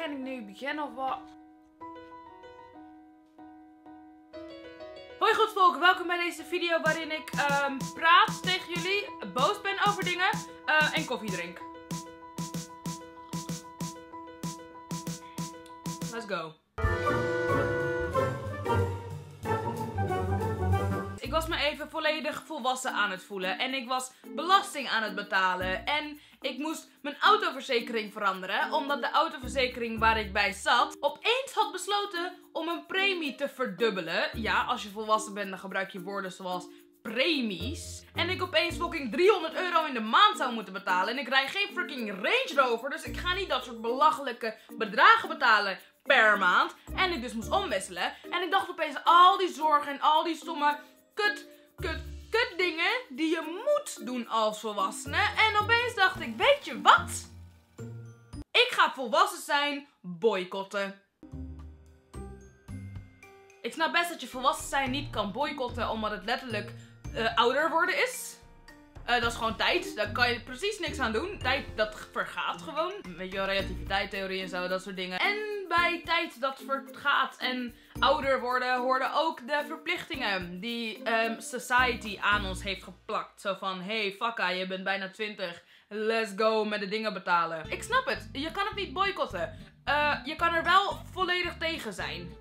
Kan ik nu beginnen of wat? Hoi goed volk, welkom bij deze video waarin ik praat tegen jullie, boos ben over dingen en koffie drink. Let's go. Ik was me even volledig volwassen aan het voelen en ik was belasting aan het betalen en ik moest mijn autoverzekering veranderen omdat de autoverzekering waar ik bij zat opeens had besloten om een premie te verdubbelen. Ja, als je volwassen bent dan gebruik je woorden zoals premies. En ik opeens fucking 300 euro in de maand zou moeten betalen en ik rij geen freaking Range Rover, dus ik ga niet dat soort belachelijke bedragen betalen per maand. En ik dus moest omwisselen en ik dacht opeens al die zorgen en al die stomme kut dingen die je moet doen als volwassene. En opeens dacht ik, weet je wat? Ik ga volwassen zijn boycotten. Ik snap best dat je volwassen zijn niet kan boycotten omdat het letterlijk ouder worden is. Dat is gewoon tijd. Daar kan je precies niks aan doen. Tijd, dat vergaat gewoon. Weet je wel, relativiteitstheorie en zo, dat soort dingen. En bij tijd dat vergaat en ouder worden, hoorden ook de verplichtingen die society aan ons heeft geplakt. Zo van, hey fakka, je bent bijna 20. Let's go met de dingen betalen. Ik snap het. Je kan het niet boycotten. Je kan er wel volledig tegen zijn.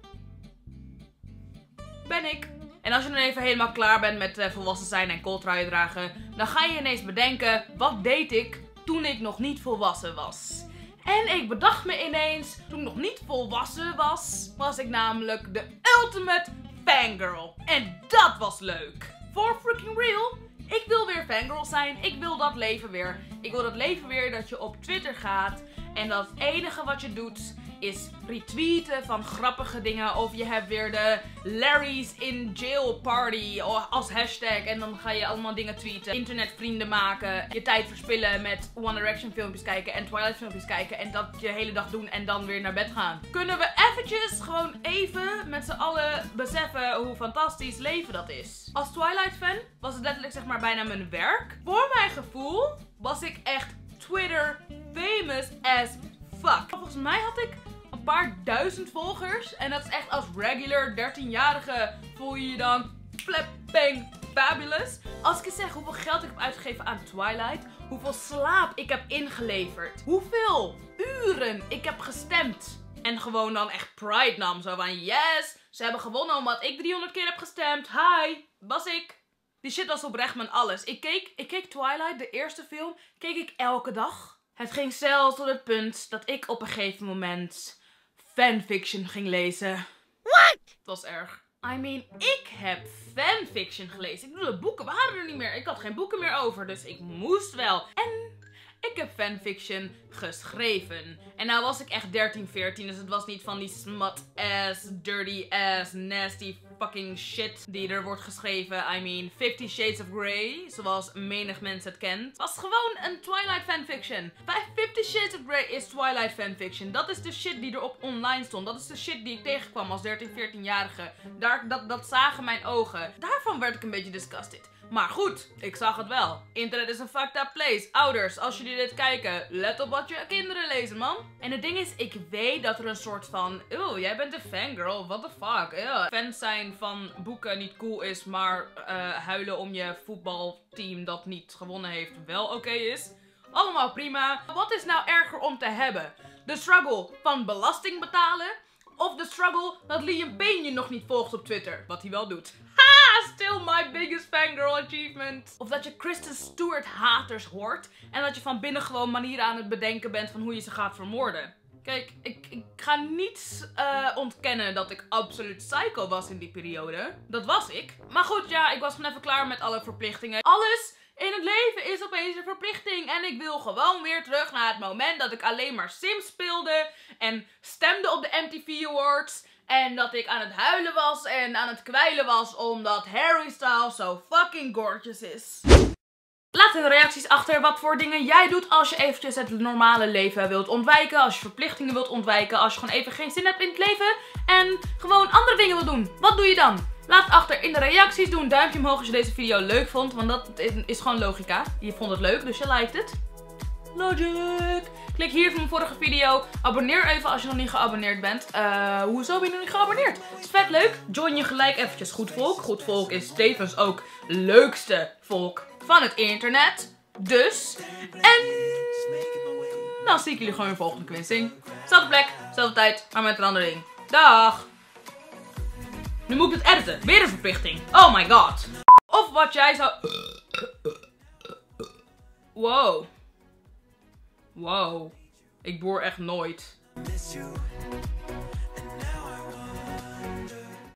Ben ik. En als je dan even helemaal klaar bent met volwassen zijn en kooltruien dragen, dan ga je ineens bedenken, wat deed ik toen ik nog niet volwassen was? En ik bedacht me ineens, toen ik nog niet volwassen was, was ik namelijk de ultimate fangirl. En dat was leuk. For freaking real. Ik wil weer fangirl zijn. Ik wil dat leven weer. Ik wil dat leven weer dat je op Twitter gaat en dat het enige wat je doet is retweeten van grappige dingen. Of je hebt weer de Larry's in jail party als hashtag. En dan ga je allemaal dingen tweeten. Internetvrienden maken. Je tijd verspillen met One Direction filmpjes kijken en Twilight filmpjes kijken. En dat je hele dag doen en dan weer naar bed gaan. Kunnen we eventjes gewoon even met z'n allen beseffen hoe fantastisch leven dat is. Als Twilight fan was het letterlijk zeg maar bijna mijn werk. Voor mijn gevoel was ik echt Twitter famous as fuck. Volgens mij had ik een paar duizend volgers. En dat is echt als regular 13-jarige voel je je dan flipping fabulous. Als ik eens zeg hoeveel geld ik heb uitgegeven aan Twilight. Hoeveel slaap ik heb ingeleverd. Hoeveel uren ik heb gestemd. En gewoon dan echt pride nam. Zo van yes, ze hebben gewonnen omdat ik 300 keer heb gestemd. Hi, was ik. Die shit was oprecht mijn alles. Ik keek Twilight, de eerste film, keek ik elke dag. Het ging zelfs tot het punt dat ik op een gegeven moment fanfiction ging lezen. What? Het was erg. I mean, ik heb fanfiction gelezen. Ik bedoel, de boeken waren er niet meer. Ik had geen boeken meer over, dus ik moest wel. En ik heb fanfiction geschreven. En nou was ik echt 13, 14, dus het was niet van die smut-ass, dirty-ass, nasty fucking shit die er wordt geschreven. I mean, 50 Shades of Grey, zoals menig mens het kent. Het was gewoon een Twilight fanfiction. 50 Shades of Grey is Twilight fanfiction. Dat is de shit die er op online stond. Dat is de shit die ik tegenkwam als 13, 14-jarige. Dat zagen mijn ogen. Daarvan werd ik een beetje disgusted. Maar goed, ik zag het wel. Internet is een fucked up place. Ouders, als jullie dit kijken, let op wat je kinderen lezen, man. En het ding is, ik weet dat er een soort van, eeuw, jij bent een fangirl, what the fuck. Eeuw. Fans zijn van boeken niet cool is, maar huilen om je voetbalteam dat niet gewonnen heeft wel oké is. Allemaal prima. Wat is nou erger om te hebben? De struggle van belasting betalen? Of de struggle dat Liam Payne je nog niet volgt op Twitter? Wat hij wel doet. Ha! Still my biggest fangirl achievement. Of dat je Kristen Stewart haters hoort. En dat je van binnen gewoon manieren aan het bedenken bent van hoe je ze gaat vermoorden. Kijk, ik ga niet ontkennen dat ik absoluut psycho was in die periode. Dat was ik. Maar goed, ja, ik was gewoon even klaar met alle verplichtingen. Alles in het leven is opeens een verplichting. En ik wil gewoon weer terug naar het moment dat ik alleen maar Sims speelde. En stemde op de MTV Awards. En dat ik aan het huilen was en aan het kwijlen was omdat Harry Styles zo fucking gorgeous is. Laat in de reacties achter wat voor dingen jij doet als je eventjes het normale leven wilt ontwijken. Als je verplichtingen wilt ontwijken. Als je gewoon even geen zin hebt in het leven. En gewoon andere dingen wilt doen. Wat doe je dan? Laat achter in de reacties. Doe een duimpje omhoog als je deze video leuk vond. Want dat is gewoon logica. Je vond het leuk, dus je liked het. Logic. Klik hier voor mijn vorige video. Abonneer even als je nog niet geabonneerd bent. Hoezo ben je nog niet geabonneerd? Het is vet leuk. Join je gelijk eventjes Goed Volk. Goed Volk is tevens ook leukste volk van het internet. Dus. En dan zie ik jullie gewoon in de volgende quizzing. Zelfde plek, zelfde tijd, maar met verandering. Dag! Nu moet ik het editen. Weer een verplichting. Oh my god. Of wat jij zou... Wow. Wow. Ik boor echt nooit.